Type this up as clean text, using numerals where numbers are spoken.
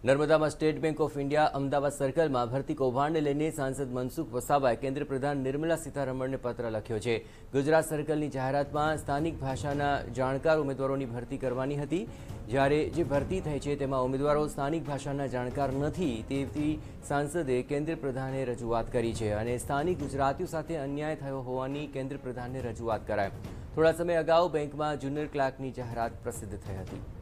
નર્મદામાં state bank of India Ahmedabad સર્કલમાં ભરતી કૌભાંડને લઈને સાંસદ મનસુખ વસાવાએ કેન્દ્રીય પ્રધાન નિર્મલા સીતારમણને પત્ર લખ્યો છે। ગુજરાત સર્કલની જાહેરાતમાં સ્થાનિક ભાષાના જાણકાર ઉમેદવારોની ભરતી કરવાની હતી, જ્યારે જે ભરતી થઈ છે તેમાં ઉમેદવારો સ્થાનિક ભાષાના જાણકાર નથી તેવી સાંસદે કેન્દ્રીય પ્રધાને રજૂઆત કરી છે અને સ્થાનિક ગુજરાતીઓ સાથે અન્યાય થયો હોવાની કેન્દ્રીય પ્રધાનને રજૂઆત કરાઈ। થોડા સમય અગાઉ બેંકમાં જુનિયર ક્લાર્કની જાહેરાત પ્રસિદ્ધ થઈ હતી।